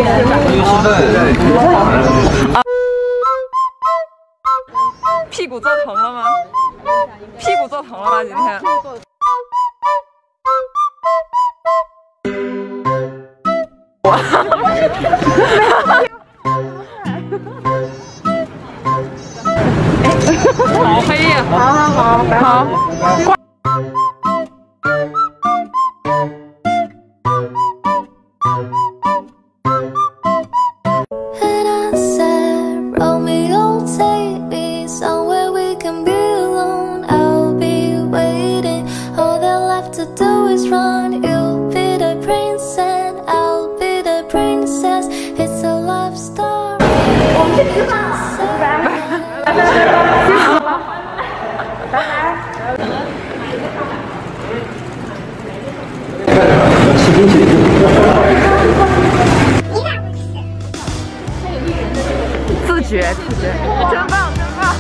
屁股坐疼了吗？屁股坐疼了吗？今天？好黑呀！好。 自觉，真棒，真棒！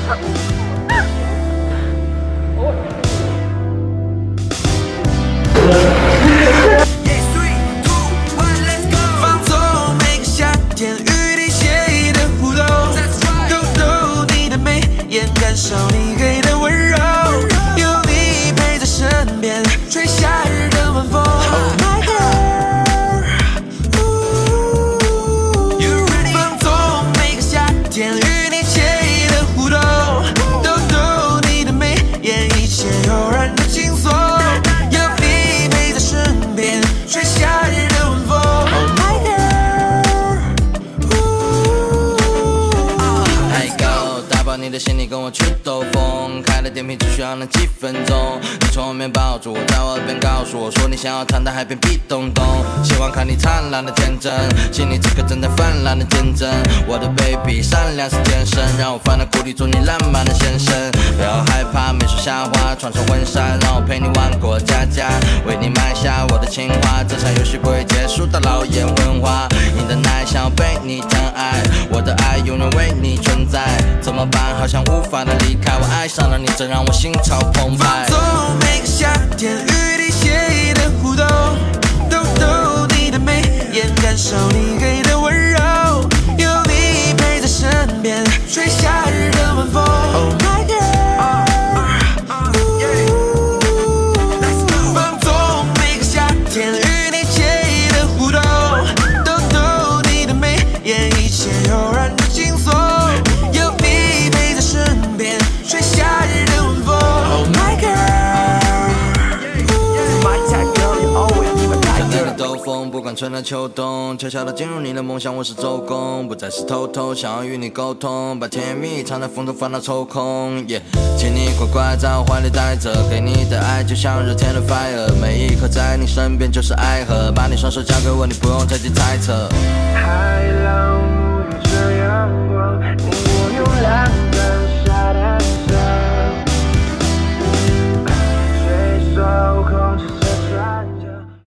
放纵每个夏天与你惬意的互动，抖抖你的眉眼，感受你给的温柔，有你陪在身边，吹夏日的晚风。Oh my girl， 放纵每个夏天与你惬意的互动，抖抖你的眉眼，一切悠然的轻松，有你陪在身边，吹夏日的晚风。Oh my girl，Hey go， 打包你的行李跟我去兜风，开了电瓶只需要那几分钟，你从后面抱住我，在我耳边告诉我说你想要躺在海边屁咚咚，希望看你灿烂的天真，心里此刻正在泛滥的见证，我的 baby 善良是天生，让我翻到谷底做你浪漫的先生，不要害怕没说瞎话，穿上婚纱让我陪你玩过家家，为你买下我的情话，这场游戏不会结束到老眼昏花，你的奶想要被你疼爱，我的爱永远为你存在，怎么办？好像无法的离开，我爱上了你，这让我心潮澎湃。放纵每个夏天与你惬意的互动，抖抖你的眉眼，感受你给的温柔，有你陪在身边，吹夏日的晚风。Oh my girl， 放纵每个夏天与你惬意的互动，抖抖你的眉眼，一切悠然的轻松。吹夏日的晚风 ，Oh my girl，My type girl you always be my type girl。想带你兜风，不管春夏秋冬，悄悄地进入你的梦想，我是周公，不再是偷偷，想要与你沟通，把甜蜜藏在风中，烦恼抽空。Yeah， 请你乖乖在我怀里待着，给你的爱就像热天的 fire， 每一刻在你身边就是爱河，把你双手交给我，你不用再去猜测。海浪沐浴着阳光，你我用两根沙滩。空气